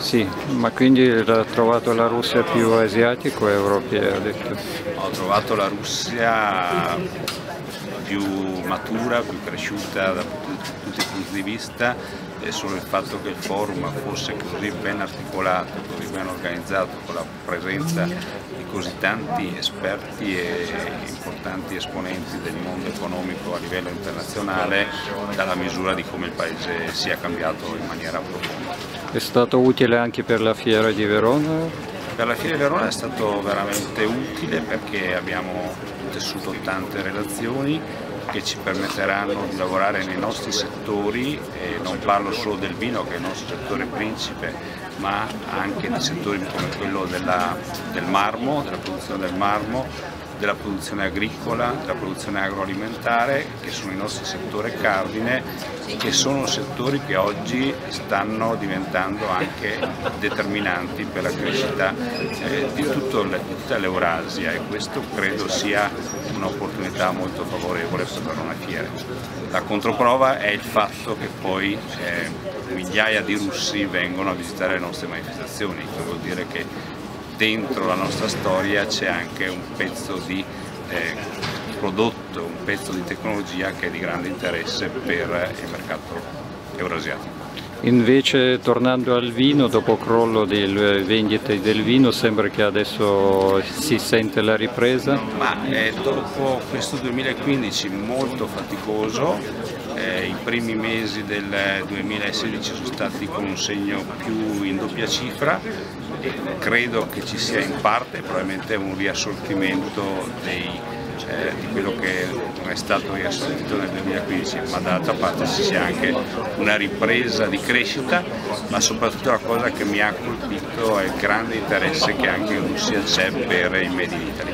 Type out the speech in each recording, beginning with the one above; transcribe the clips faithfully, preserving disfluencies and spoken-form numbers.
Sì, ma quindi ha trovato la Russia più asiatica o europea? Ha detto. Ho trovato la Russia più matura, più cresciuta da tutti i punti di vista, e solo il fatto che il forum fosse così ben articolato, così ben organizzato, con la presenza di così tanti esperti e importanti esponenti del mondo economico a livello internazionale, dà la misura di come il Paese sia cambiato in maniera profonda. È stato utile anche per la fiera di Verona? Per la Fiera di Verona è stato veramente utile perché abbiamo tessuto tante relazioni che ci permetteranno di lavorare nei nostri settori, e non parlo solo del vino che è il nostro settore principe, ma anche di settori come quello della, del marmo, della produzione del marmo, della produzione agricola, della produzione agroalimentare, che sono i nostri settori cardine, che sono settori che oggi stanno diventando anche determinanti per la crescita eh, di, tutto, di tutta l'Eurasia, e questo credo sia un'opportunità molto favorevole per una fiera. La controprova è il fatto che poi eh, migliaia di russi vengono a visitare le nostre manifestazioni, che vuol dire che dentro la nostra storia c'è anche un pezzo di eh, prodotto, un pezzo di tecnologia che è di grande interesse per il mercato eurasiatico. Invece, tornando al vino, dopo il crollo delle vendite del vino, sembra che adesso si sente la ripresa? Ma eh, dopo questo duemilaquindici molto faticoso, eh, i primi mesi del duemilasedici sono stati con un segno più in doppia cifra, e credo che ci sia in parte probabilmente un riassortimento dei Eh, di quello che non è stato riassunto nel duemilaquindici, ma dall'altra parte ci sia anche una ripresa di crescita, ma soprattutto la cosa che mi ha colpito è il grande interesse che anche in Russia c'è per il Made in Italy.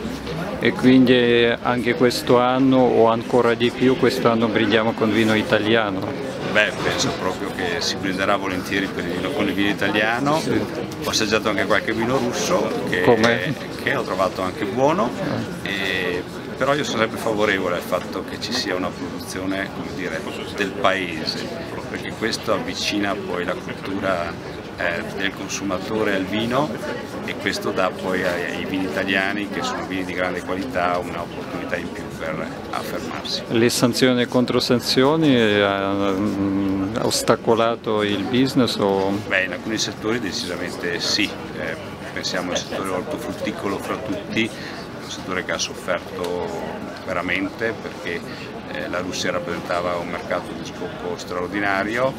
E quindi anche questo anno o ancora di più, quest'anno brindiamo con vino italiano? Beh, penso proprio che si brinderà volentieri per il vino, con il vino italiano. Sì. Ho assaggiato anche qualche vino russo che, che ho trovato anche buono, e, però io sono sempre favorevole al fatto che ci sia una produzione, come dire, del paese, perché questo avvicina poi la cultura eh, del consumatore al vino, e questo dà poi ai, ai vini italiani, che sono vini di grande qualità, un'opportunità in più per affermarsi. Le sanzioni e controsanzioni hanno ostacolato il business? O... Beh, in alcuni settori decisamente sì, eh, pensiamo al settore ortofrutticolo fra tutti, è un settore che ha sofferto veramente perché eh, la Russia rappresentava un mercato di sbocco straordinario,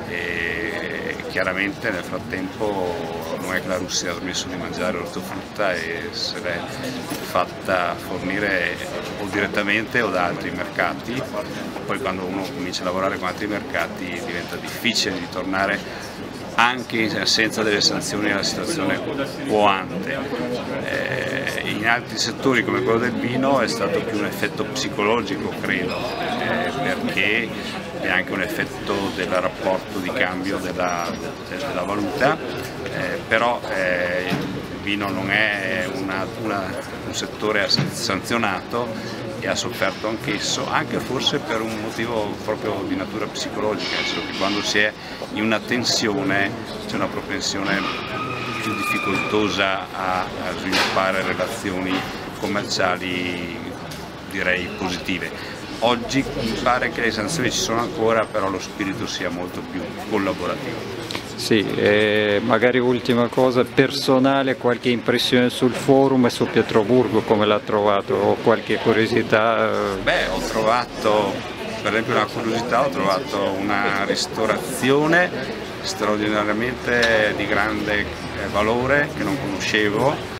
e chiaramente nel frattempo non è che la Russia ha smesso di mangiare ortofrutta e se l'è fatta fornire o direttamente o da altri mercati. Poi quando uno comincia a lavorare con altri mercati diventa difficile di tornare anche in assenza delle sanzioni alla situazione quo ante. Eh, in altri settori come quello del vino è stato più un effetto psicologico, credo, eh, perché è anche un effetto del rapporto di cambio della, della valuta, eh, però eh, il vino non è una, una, un settore sanzionato, e ha sofferto anch'esso, anche forse per un motivo proprio di natura psicologica, nel senso che quando si è in una tensione c'è una propensione più difficoltosa a, a sviluppare relazioni commerciali, direi, positive. Oggi mi pare che le sanzioni ci sono ancora, però lo spirito sia molto più collaborativo. Sì, e magari ultima cosa personale, qualche impressione sul forum e su Pietroburgo, come l'ha trovato, o qualche curiosità? Beh, ho trovato, per esempio una curiosità, ho trovato una ristorazione straordinariamente di grande valore che non conoscevo.